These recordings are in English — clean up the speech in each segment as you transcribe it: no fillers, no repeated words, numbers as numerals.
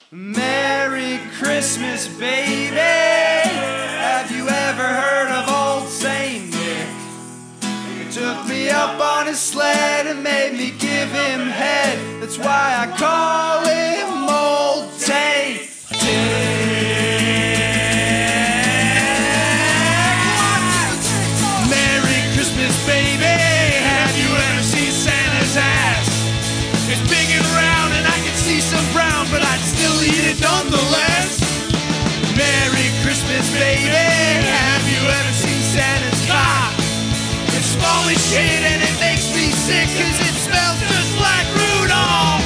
Merry Christmas, baby. Have you ever heard of old Saint Nick? He took me up on his sled and made me give him head. That's why I call him Old Saint Nick. Merry Christmas, baby. Have you ever seen Santa's ass? It's big and round and I can see some brown, but I'd still eat it nonetheless. Merry Christmas, baby. Have you ever seen Santa's cock? It's small as shit and it makes me sick, cause it smells just like Rudolph.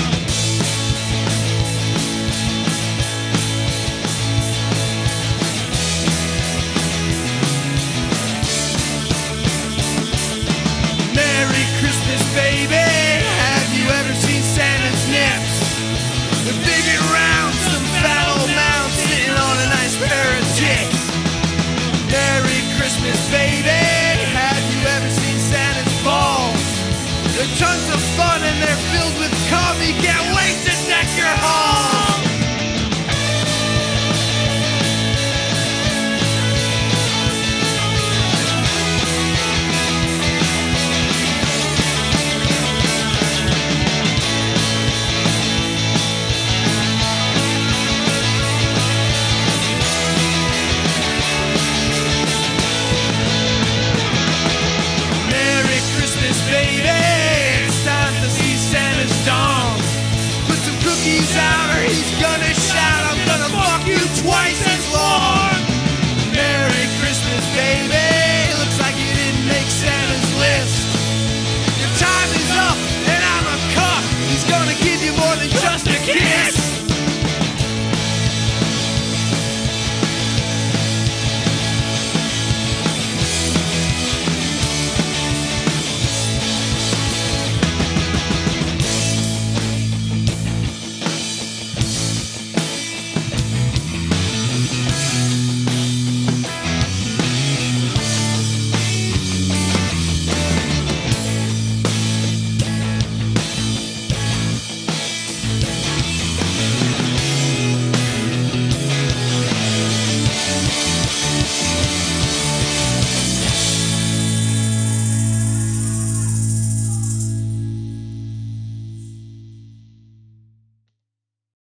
Merry Christmas, baby. Have you ever seen Santa's nips? They're big and round, some fat old mound sitting on a nice pair of tits. Merry Christmas, baby. Have you ever seen Santa's balls? They're tons of fun and they're filled with coffee. Can't wait to deck your halls. Baby, it's time to see Santa's dong. Put some cookies out or he's gonna shout, I'm gonna fuck you twice.